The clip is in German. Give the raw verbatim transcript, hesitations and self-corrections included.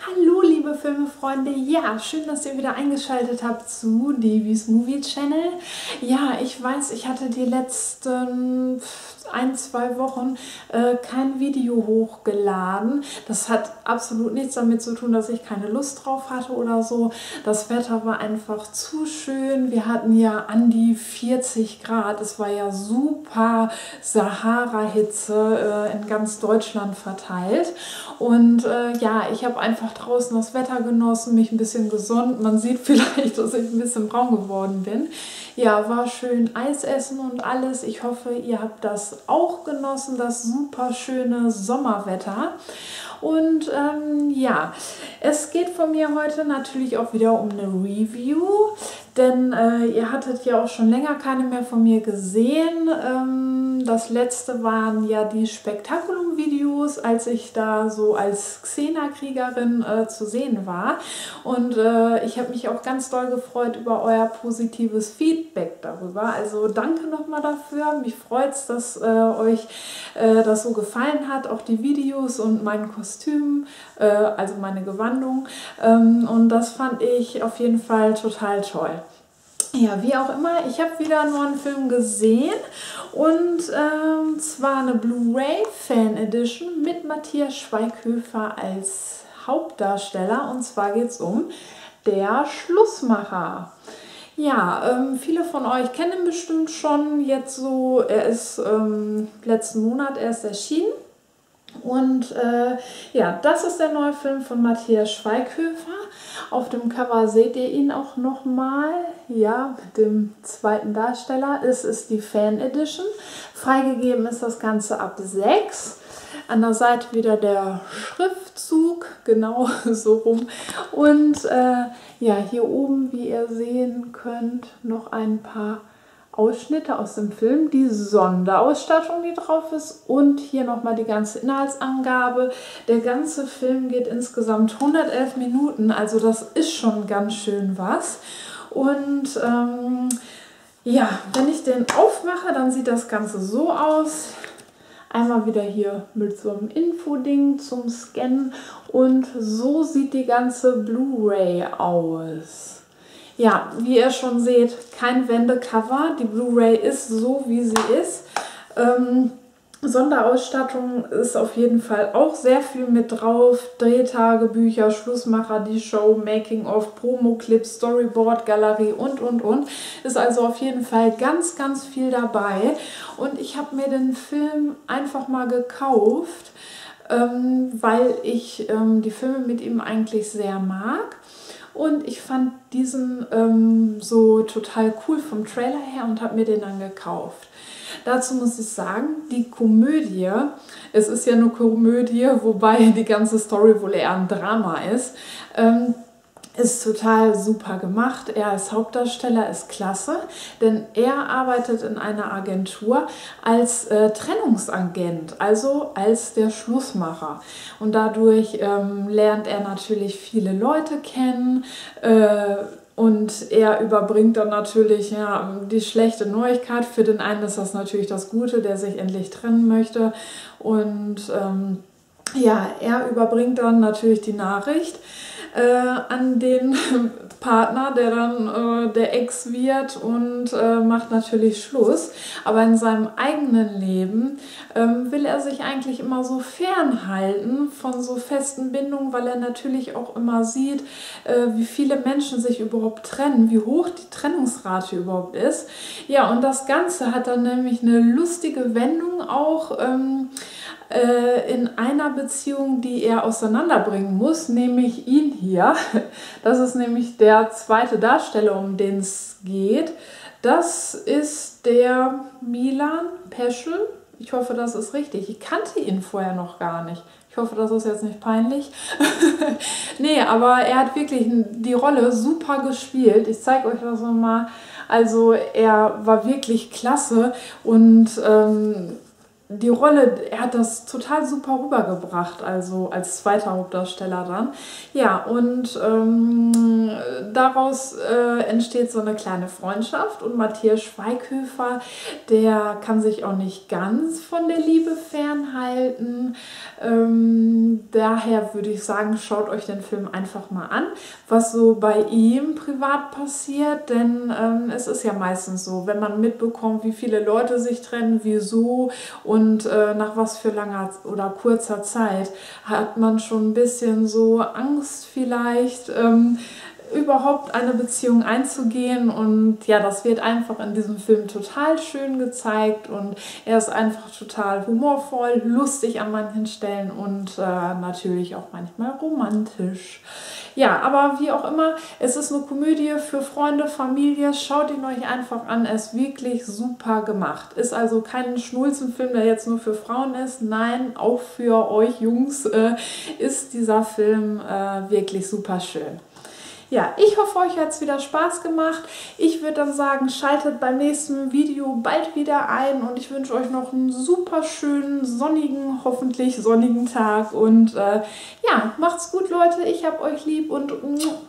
Hallo liebe Filmefreunde, ja, schön, dass ihr wieder eingeschaltet habt zu Devis Movie Channel. Ja, ich weiß, ich hatte die letzten ein, zwei Wochen äh, kein Video hochgeladen. Das hat absolut nichts damit zu tun, dass ich keine Lust drauf hatte oder so. Das Wetter war einfach zu schön. Wir hatten ja an die vierzig Grad. Es war ja super Sahara-Hitze äh, in ganz Deutschland verteilt. Und äh, ja, ich habe einfach draußen das Wetter genossen, mich ein bisschen gesonnt. Man sieht vielleicht, dass ich ein bisschen braun geworden bin. Ja, war schön Eis essen und alles. Ich hoffe, ihr habt das auch genossen, das super schöne Sommerwetter. Und ähm, ja, es geht von mir heute natürlich auch wieder um eine Review, denn äh, ihr hattet ja auch schon länger keine mehr von mir gesehen. Ähm, das letzte waren ja die Spektakulum-Videos, als ich da so als Xena-Kriegerin äh, zu sehen war. Und äh, ich habe mich auch ganz doll gefreut über euer positives Feedback darüber. Also danke nochmal dafür. Mich freut es, dass äh, euch äh, das so gefallen hat, auch die Videos und mein Kostüm, äh, also meine Gewandung. Ähm, und das fand ich auf jeden Fall total toll. Ja, wie auch immer, ich habe wieder nur einen Film gesehen und ähm, zwar eine Blu-ray Fan Edition mit Matthias Schweighöfer als Hauptdarsteller, und zwar geht es um Der Schlussmacher. Ja, ähm, viele von euch kennen ihn bestimmt schon jetzt so, er ist ähm, letzten Monat erst erschienen. Und äh, ja, das ist der neue Film von Matthias Schweighöfer. Auf dem Cover seht ihr ihn auch nochmal, ja, mit dem zweiten Darsteller. Es ist die Fan Edition. Freigegeben ist das Ganze ab sechs. An der Seite wieder der Schriftzug, genau so rum. Und äh, ja, hier oben, wie ihr sehen könnt, noch ein paar Ausschnitte aus dem Film, die Sonderausstattung, die drauf ist, und hier nochmal die ganze Inhaltsangabe. Der ganze Film geht insgesamt hundertelf Minuten, also das ist schon ganz schön was. Und ähm, ja, wenn ich den aufmache, dann sieht das Ganze so aus. Einmal wieder hier mit so einem Infoding zum Scannen, und so sieht die ganze Blu-ray aus. Ja, wie ihr schon seht, kein Wendecover. Die Blu-ray ist so, wie sie ist. Ähm, Sonderausstattung ist auf jeden Fall auch sehr viel mit drauf. Drehtagebücher, Schlussmacher, die Show, Making-of, Promo-Clips, Storyboard, Galerie und, und, und. Ist also auf jeden Fall ganz, ganz viel dabei. Und ich habe mir den Film einfach mal gekauft, ähm, weil ich ähm, die Filme mit ihm eigentlich sehr mag. Und ich fand diesen ähm, so total cool vom Trailer her und habe mir den dann gekauft. Dazu muss ich sagen, die Komödie, es ist ja eine Komödie, wobei die ganze Story wohl eher ein Drama ist, ähm, ist total super gemacht. Er als Hauptdarsteller ist klasse, denn er arbeitet in einer Agentur als äh, Trennungsagent, also als der Schlussmacher. Und dadurch ähm, lernt er natürlich viele Leute kennen, äh, und er überbringt dann natürlich ja, die schlechte Neuigkeit. Für den einen ist das natürlich das Gute, der sich endlich trennen möchte. Und ähm, ja, er überbringt dann natürlich die Nachricht äh, an den Partner, der dann äh, der Ex wird, und äh, macht natürlich Schluss. Aber in seinem eigenen Leben ähm, will er sich eigentlich immer so fernhalten von so festen Bindungen, weil er natürlich auch immer sieht, äh, wie viele Menschen sich überhaupt trennen, wie hoch die Trennungsrate überhaupt ist. Ja, und das Ganze hat dann nämlich eine lustige Wendung auch ähm, äh, in einer Beziehung, die er auseinanderbringen muss, nämlich ihn hier. Das ist nämlich der zweite Darsteller, um den es geht. Das ist der Milan Peschel. Ich hoffe, das ist richtig. Ich kannte ihn vorher noch gar nicht. Ich hoffe, das ist jetzt nicht peinlich. Nee, aber er hat wirklich die Rolle super gespielt. Ich zeige euch das nochmal. Also er war wirklich klasse, und ähm, die Rolle, er hat das total super rübergebracht, also als zweiter Hauptdarsteller dann. Ja, und ähm, daraus äh, entsteht so eine kleine Freundschaft und Matthias Schweighöfer, der kann sich auch nicht ganz von der Liebe fernhalten. Ähm, daher würde ich sagen, schaut euch den Film einfach mal an, was so bei ihm privat passiert, denn ähm, es ist ja meistens so, wenn man mitbekommt, wie viele Leute sich trennen, wieso und äh, nach was für langer oder kurzer Zeit, hat man schon ein bisschen so Angst vielleicht, ähm, überhaupt eine Beziehung einzugehen, und ja, das wird einfach in diesem Film total schön gezeigt und er ist einfach total humorvoll, lustig an manchen Stellen und äh, natürlich auch manchmal romantisch. Ja, aber wie auch immer, es ist eine Komödie für Freunde, Familie, schaut ihn euch einfach an, er ist wirklich super gemacht. Ist also kein Schnulzenfilm, der jetzt nur für Frauen ist, nein, auch für euch Jungs äh, ist dieser Film äh, wirklich super schön. Ja, ich hoffe, euch hat es wieder Spaß gemacht. Ich würde dann sagen, schaltet beim nächsten Video bald wieder ein und ich wünsche euch noch einen super schönen, sonnigen, hoffentlich sonnigen Tag und äh, ja, macht's gut, Leute. Ich hab euch lieb und